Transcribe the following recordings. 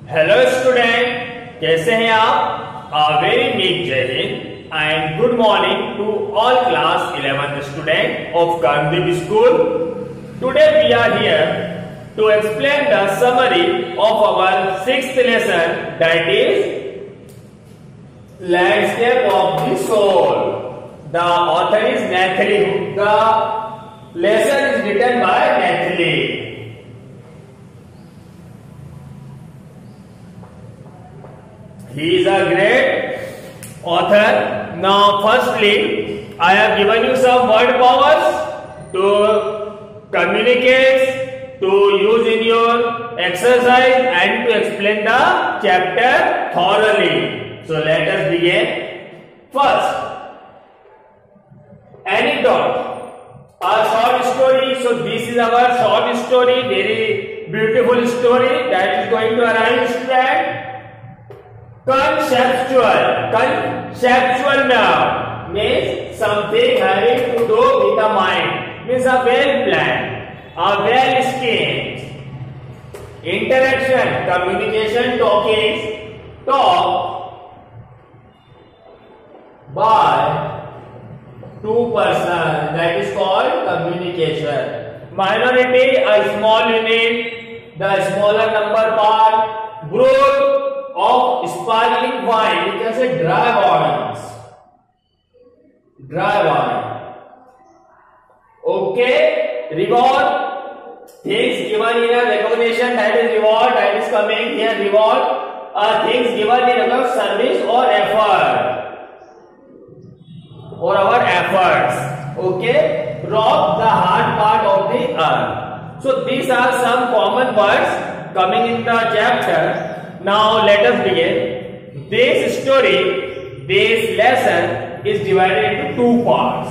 Hello student, कैसे हैं आप? Very big Jai Hind and good morning to all class 11th student of Karmdeep school. Today we are here to explain the summary of our 6th lesson, that is Landscape of the Soul. The author is Nathalie. The lesson is written by Nathalie. He is a great author. Now firstly, I have given you some word powers to communicate, to use in your exercise and to explain the chapter thoroughly. So let us begin. First, anecdote, a short story. So this is our short story, very beautiful story that is going to arise student. Conceptual now means something having to do with the mind, means a well planned, a well schemed. Interaction, communication, talking, talk by two persons, that is called communication. Minority, a small unit, the smaller number part. Broad of sparkling wine, you can say dry wines. Dry wine. Okay. Reward, things given in a recognition, that is reward, that is coming here. Reward are things given in our service or effort, or our efforts. Okay. Rock, the hard part of the earth. So these are some common words coming in the chapter. Now let us begin. This story, this lesson is divided into two parts.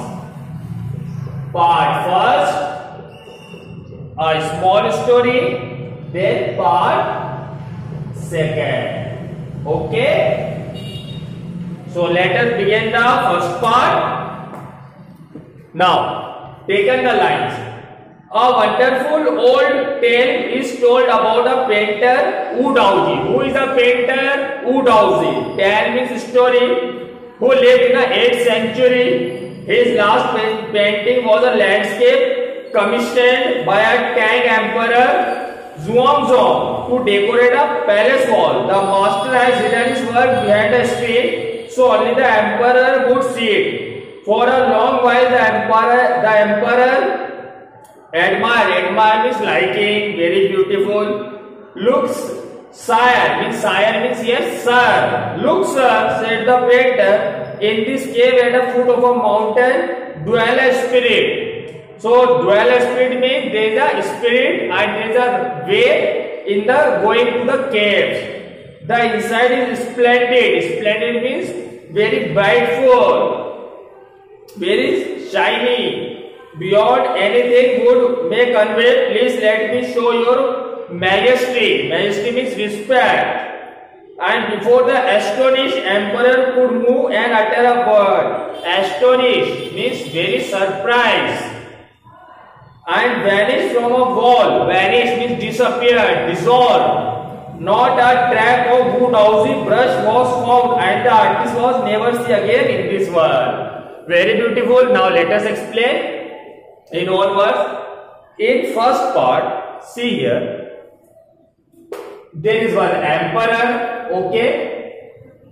Part first, a small story, then part second. Okay. So let us begin the first part. Now, taken the lines. A wonderful old tale is told about a painter Wu Daozi. Who is a painter? Wu Daozi. Tale means story. Who lived in the 8th century. His last painting was a landscape commissioned by a Tang Emperor Xuanzong to decorate a palace wall. The master has hidden his work behind a screen, so only the emperor would see it. For a long while, the emperor admire means liking, very beautiful. Looks, sire means yes sir. Look sir, said the painter, in this cave at the foot of a mountain dwell a spirit. So dwell a spirit means there is a spirit and there is a way in the going to the caves. The inside is splendid. Splendid means very brightful, very shiny. Beyond anything would may convey, please let me show your majesty. Majesty means respect. And before the astonished emperor could move and utter a word. Astonished means very surprised. And vanished from a wall. Vanished means disappeared, dissolved. Not a track of Wu Daozi brush was found, and the artist was never seen again in this world. Very beautiful. Now let us explain in one words. In first part, see here, there is one emperor. Okay,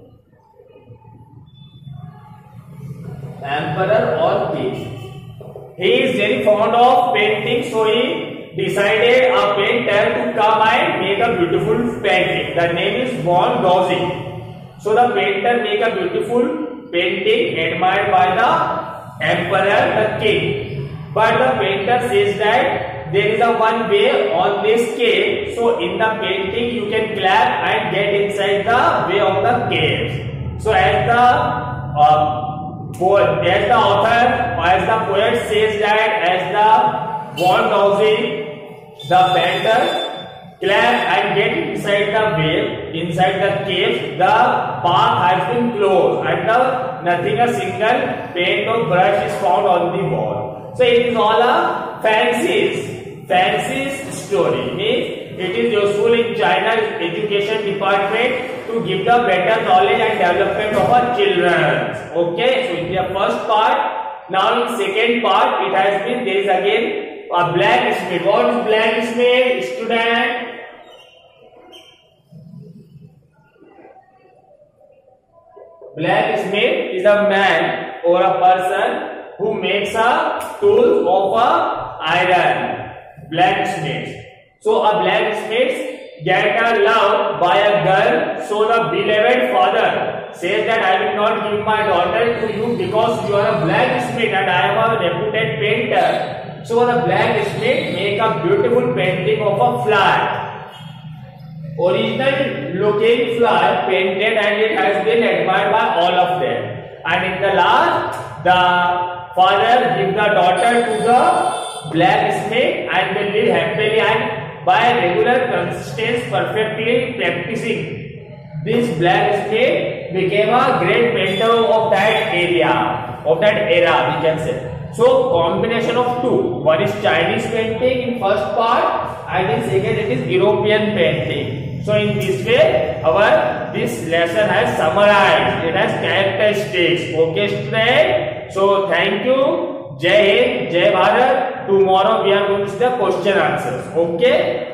emperor or king. He is very fond of painting, so he decided a painter to come and make a beautiful painting. The name is Von Daozi. So the painter make a beautiful painting admired by the emperor, the king. But the painter says that there is a one way on this cave. So in the painting you can clap and get inside the way of the cave. So as the author, as the poet says that as the Von Daozi, the painter clap and get inside the way, inside the cave, the path has been closed and nothing, a single paint or brush is found on the wall. So it is all a fancies story. Means it is useful in China's education department to give the better knowledge and development of our children. Okay, so in the first part. Now in second part, it has been, there is again a blacksmith. What is blacksmith, student? Blacksmith is a man or a person who makes a tool of a iron. Blacksmith. So a blacksmith get a love by a girl. So the beloved father says that I will not give my daughter to you because you are a blacksmith and I am a reputed painter. So the blacksmith make a beautiful painting of a fly. Original looking fly painted, and it has been admired by all of them. And in the last, the father gives the daughter to the blacksmith and they live happily, and by regular consistency perfectly practicing, this blacksmith became a great mentor of that area, of that era, we can say. So combination of two, one is Chinese painting in first part and in second it is European painting. So in this way this lesson has summarized, it has characteristics. Okay student, so thank you. Jai Hind, Jai Bharat. Tomorrow we are going to see the question answers. Okay.